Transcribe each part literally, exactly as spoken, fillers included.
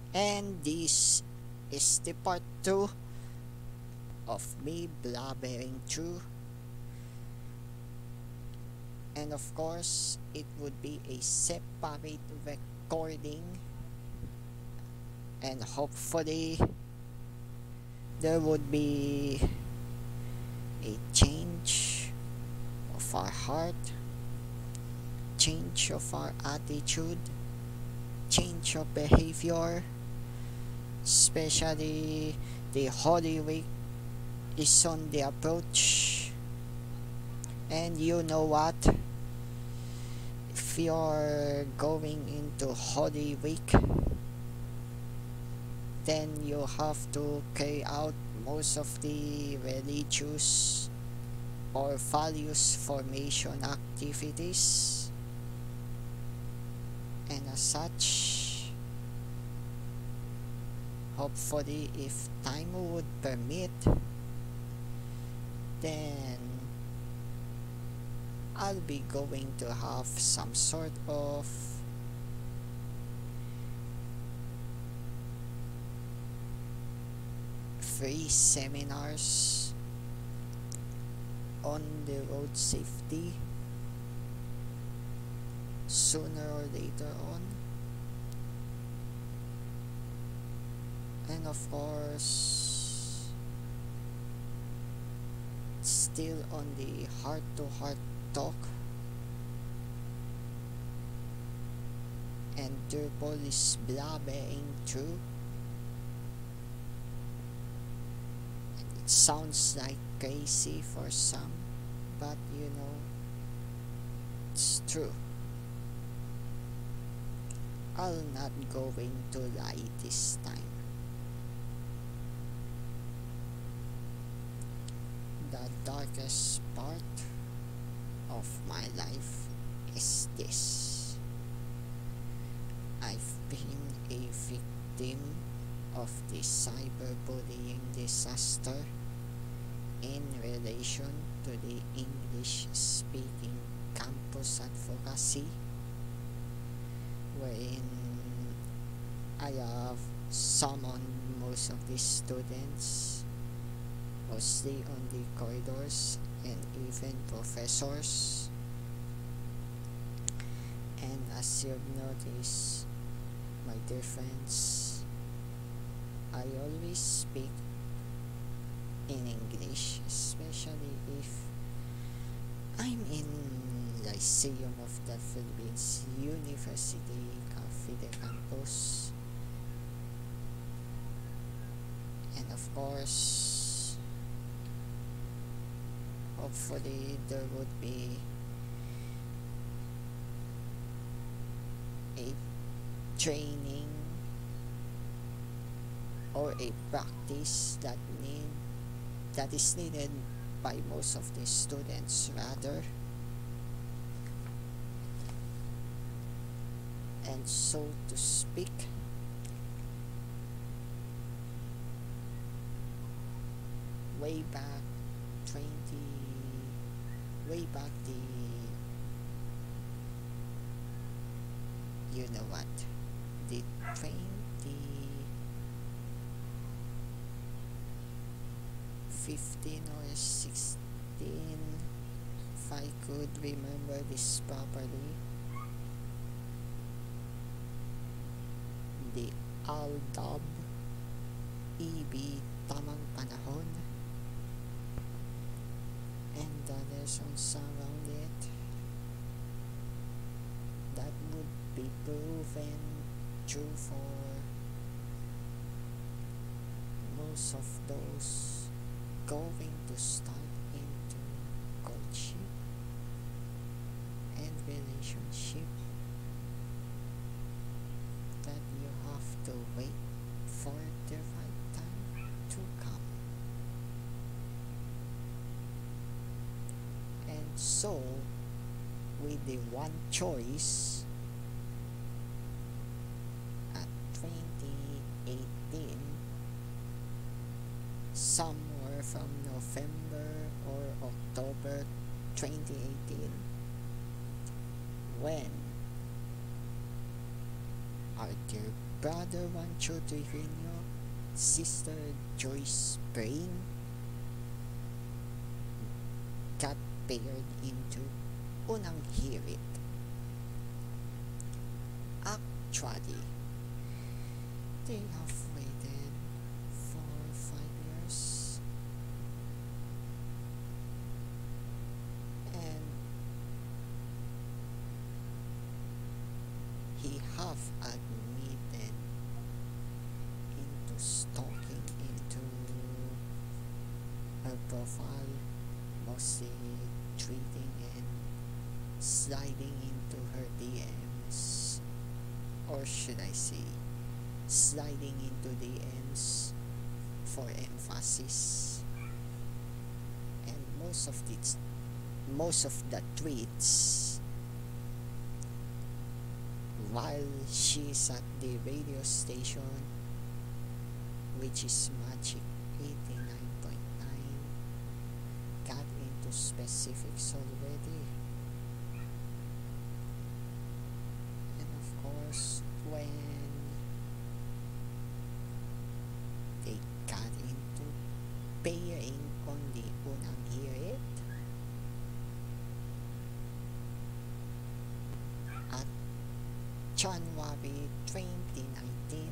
And this is the part two of me blabbering through. And of course, it would be a separate recording. And hopefully, there would be a change of our heart, change of our attitude, change of behavior, especially the Holy Week is on the approach. And you know what? If you're going into Holy Week, then you have to carry out most of the religious or values formation activities, and as such, hopefully if time would permit, then I'll be going to have some sort of free seminars on the road safety sooner or later on. And of course, still on the heart to heart talk and Turbo is blabbering through. It sounds like crazy for some, but you know, it's true. I'll not going to lie this time. The darkest part of my life is this: I've been a victim of the cyberbullying disaster in relation to the English speaking campus advocacy, wherein I have summoned most of the students, mostly on the corridors, and even professors. And as you've noticed, my dear friends, I always speak in English, especially if I'm in Lyceum of the Philippines University Cafe de Campus. And of course, hopefully there would be a training or a practice that need that is needed by most of the students rather. And so to speak, way back twenty way back the you know what the twenty fifteen or sixteen, if I could remember this properly, the Aldab E B Tamang Panahon and the lessons around it that would be proven true for most of those going to start into courtship and relationship, that you have to wait for the right time to come. And so, with the one choice at twenty eighteen, somewhere from November or October twenty eighteen, when Are their brother Rancho Trevino, sister Joyce Brain got paired into Unang Hirit. Actually, they have waited for five years and he have admitted into stalking into her profile, mostly treating and sliding into her D Ms, or should I say sliding into D Ms for emphasis, and most of the most of the tweets while she's at the radio station, which is Magic eighty-nine point nine, got into specifics already. And of course, when they got into pairing on the Unang Hirit at January twenty nineteen,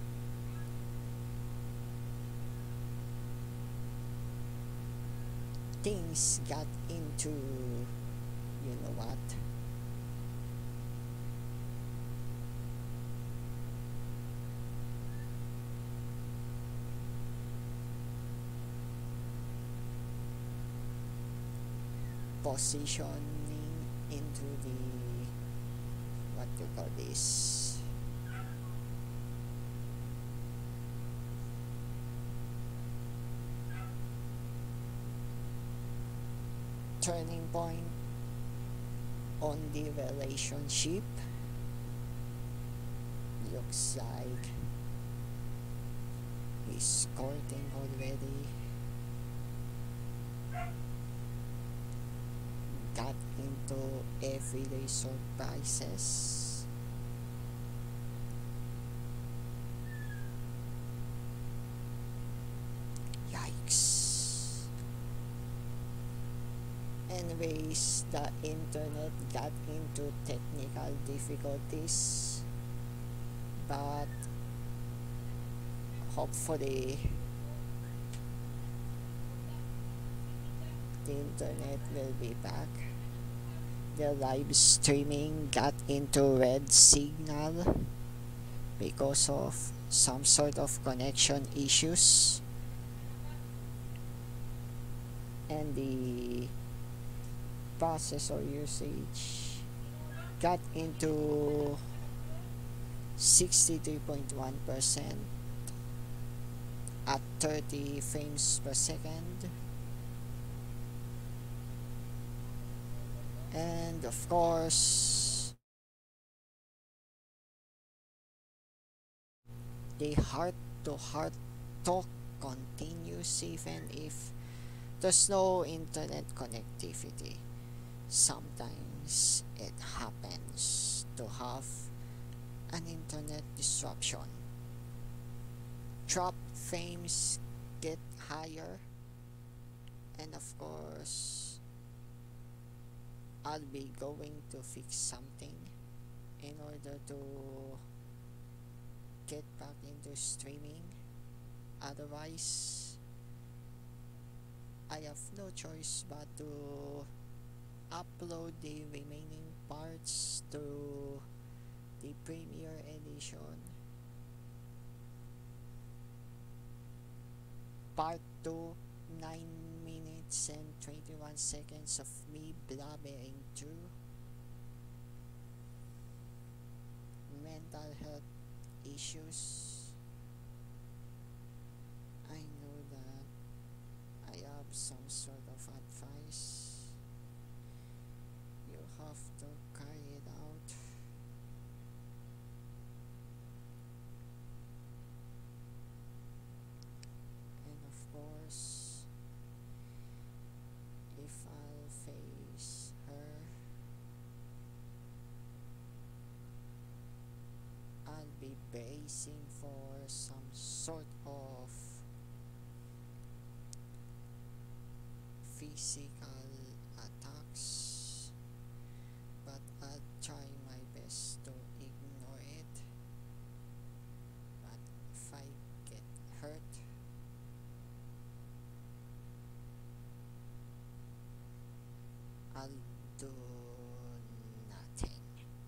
things got into, you know what, positioning into the, what do you call this, turning point on the relationship. Looks like he's courting already. Got into everyday surprises. Yikes. Anyways, the internet got into technical difficulties, but hopefully the internet will be back. The live streaming got into red signal because of some sort of connection issues, and the processor usage got into sixty-three point one percent at thirty frames per second. And of course, the heart-to-heart talk continues even if there's no internet connectivity. Sometimes it happens to have an internet disruption. Drop frames get higher, and of course I'll be going to fix something in order to get back into streaming. Otherwise, I have no choice but to upload the remaining parts to the Premiere Edition. Part two, nine minutes and twenty-one seconds of me blabbering through mental health issues. I know that I have some sort of advice. You have to carry it out. And of course, if I'll face her, I'll be bracing for some sort of physical attacks, but I'll try my best to ignore it. But if I get hurt, I'll do nothing.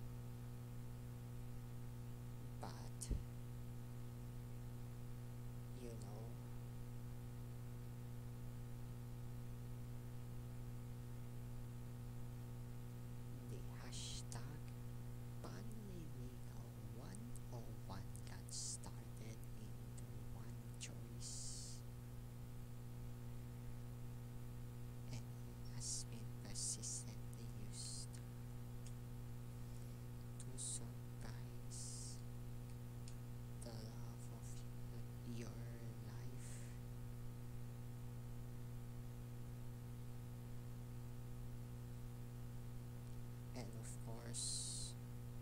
But you know, the hashtag Panliligaw one oh one got started into one choice, and it has been persistently used to surprise the love of your life. And of course,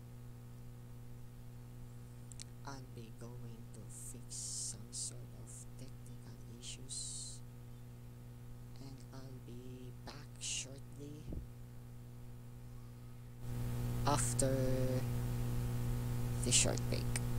I'll be going to fix some sort of technical issues, and I'll be back shortly after the short break.